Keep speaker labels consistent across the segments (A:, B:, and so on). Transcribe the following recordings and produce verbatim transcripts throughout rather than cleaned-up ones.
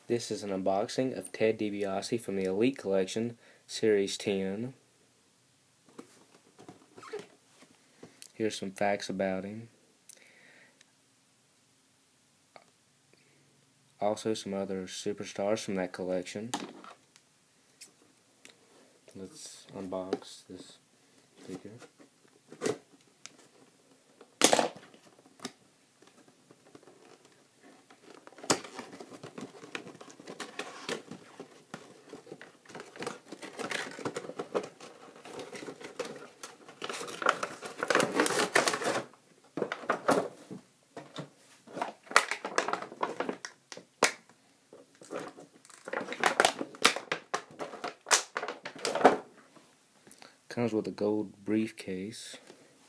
A: This is an unboxing of Ted Dibiase from the Elite Collection, Series ten. Here's some facts about him. Also some other superstars from that collection. Let's unbox this figure. Comes with a gold briefcase.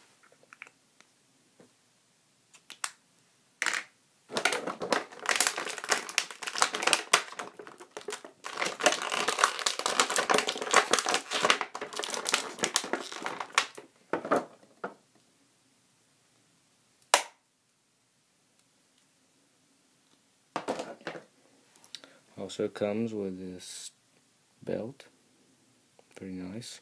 A: Also comes with this belt. Pretty nice.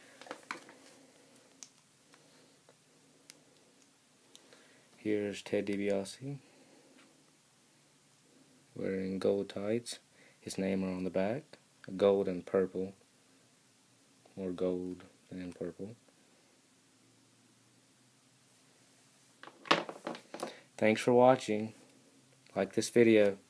A: Here's Ted Dibiase wearing gold tights. His name are on the back, gold and purple, more gold than purple. Thanks for watching. Like this video.